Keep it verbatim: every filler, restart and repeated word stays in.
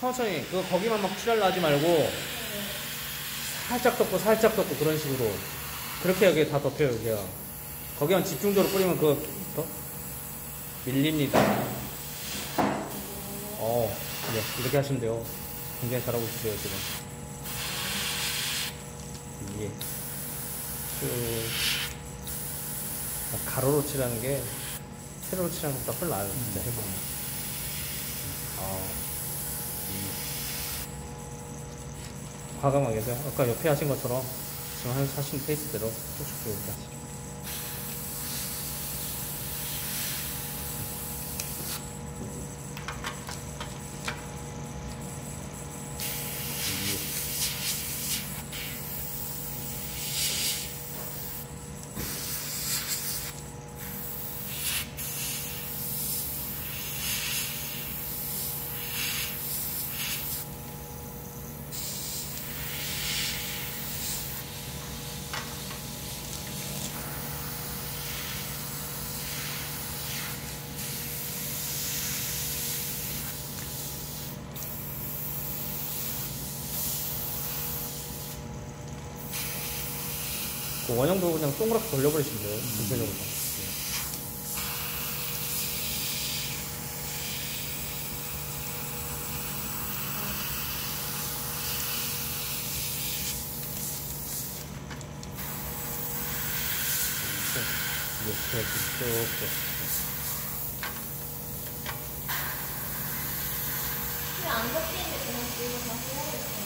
천천히 그 거기만 막 칠하려 하지 말고 살짝 덮고 살짝 덮고 그런 식으로 그렇게 여기 다 덮여요. 여기가 거기만 집중적으로 뿌리면 그거 더 밀립니다. 어, 네, 이렇게 하시면 돼요. 굉장히 잘하고 있어요 지금. 예. 그 가로로 칠하는 게 세로로 칠하는 것보다 훨씬 나아요. 진짜 해보면. 아, 음. 과감하게 해서 아까 옆에 하신 것처럼 지금 하신 페이스대로 쭉쭉 이렇게 하시죠. 그 원형도 그냥 동그랗게 돌려버리시면 돼요. 전체적으로. 음. 이렇게 쭉. 안 덮이는데 그냥 뒤로 다시 해야겠어요.